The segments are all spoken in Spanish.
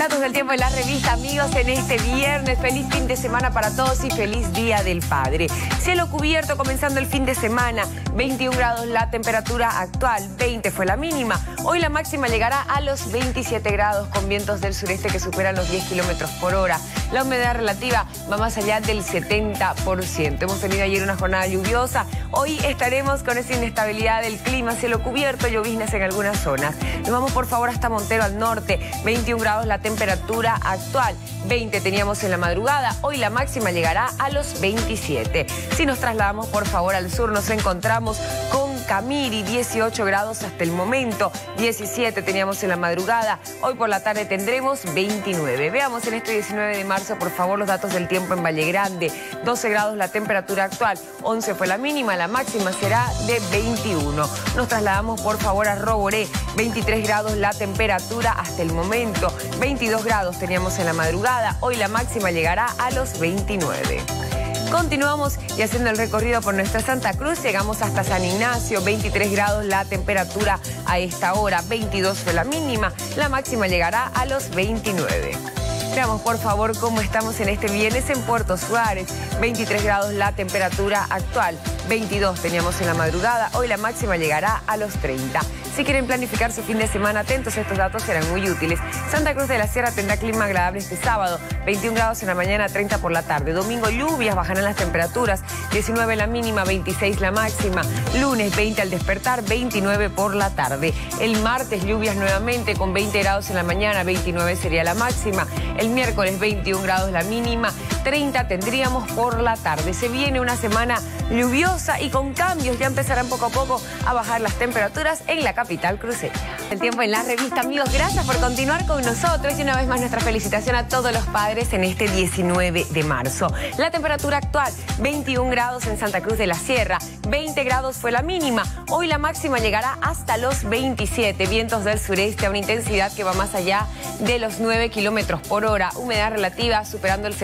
Datos del tiempo en la revista, amigos, en este viernes. Feliz fin de semana para todos y feliz Día del Padre. Cielo cubierto comenzando el fin de semana. 21 grados la temperatura actual, 20 fue la mínima. Hoy la máxima llegará a los 27 grados con vientos del sureste que superan los 10 kilómetros por hora. La humedad relativa va más allá del 70%. Hemos tenido ayer una jornada lluviosa. Hoy estaremos con esa inestabilidad del clima, cielo cubierto, lloviznas en algunas zonas. Nos vamos por favor hasta Montero al norte. 21 grados la temperatura actual, 20 teníamos en la madrugada, hoy la máxima llegará a los 27. Si nos trasladamos por favor al sur, nos encontramos con Camiri, 18 grados hasta el momento, 17 teníamos en la madrugada, hoy por la tarde tendremos 29. Veamos en este 19 de marzo por favor los datos del tiempo en Valle Grande. 12 grados la temperatura actual, 11 fue la mínima, la máxima será de 21. Nos trasladamos por favor a Roboré, 23 grados la temperatura hasta el momento, 22 grados teníamos en la madrugada, hoy la máxima llegará a los 29. Continuamos y haciendo el recorrido por nuestra Santa Cruz, llegamos hasta San Ignacio, 23 grados la temperatura a esta hora, 22 fue la mínima, la máxima llegará a los 29. Veamos por favor cómo estamos en este viernes en Puerto Suárez, 23 grados la temperatura actual, 22 teníamos en la madrugada, hoy la máxima llegará a los 30. Si quieren planificar su fin de semana, atentos, estos datos serán muy útiles. Santa Cruz de la Sierra tendrá clima agradable este sábado, 21 grados en la mañana, 30 por la tarde. Domingo lluvias, bajarán las temperaturas, 19 la mínima, 26 la máxima. Lunes 20 al despertar, 29 por la tarde. El martes lluvias nuevamente con 20 grados en la mañana, 29 sería la máxima. El miércoles 21 grados la mínima, 30 tendríamos por la tarde. Se viene una semana lluviosa y con cambios, ya empezarán poco a poco a bajar las temperaturas en la capital cruceña. El tiempo en la revista, amigos, gracias por continuar con nosotros y una vez más nuestra felicitación a todos los padres en este 19 de marzo. La temperatura actual, 21 grados en Santa Cruz de la Sierra, 20 grados fue la mínima, hoy la máxima llegará hasta los 27, vientos del sureste a una intensidad que va más allá de los 9 kilómetros por hora, humedad relativa superando el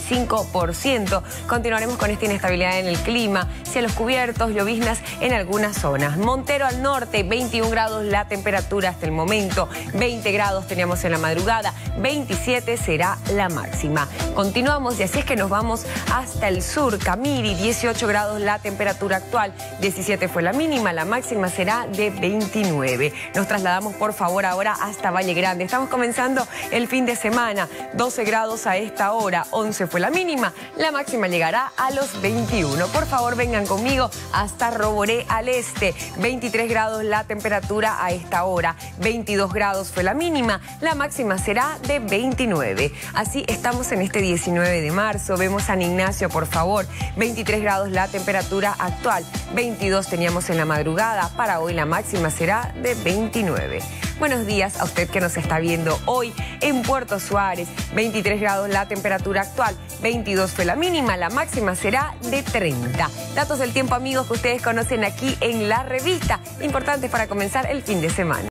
75%. Continuaremos con esta inestabilidad en el clima, cielos cubiertos, lloviznas en algunas zonas. Montero al norte, 21 grados la temperatura hasta el momento, 20 grados teníamos en la madrugada, 27 será la máxima. Continuamos y así es que nos vamos hasta el sur. Camiri, 18 grados la temperatura actual, 17 fue la mínima, la máxima será de 29. Nos trasladamos por favor ahora hasta Valle Grande. Estamos comenzando el fin de semana, 12 grados a esta hora, 11 fue la mínima, la máxima llegará a los 21. Por favor vengan conmigo hasta Roboré al este, 23 grados la temperatura a esta hora, 22 grados fue la mínima, la máxima será de 29. Así estamos en este 19 de marzo, vemos San Ignacio por favor, 23 grados la temperatura actual, 22 teníamos en la madrugada, para hoy la máxima será de 29. Buenos días a usted que nos está viendo hoy en Puerto Suárez, 23 grados la temperatura actual, 22 fue la mínima, la máxima será de 30. Datos del tiempo, amigos, que ustedes conocen aquí en la revista, importantes para comenzar el fin de semana.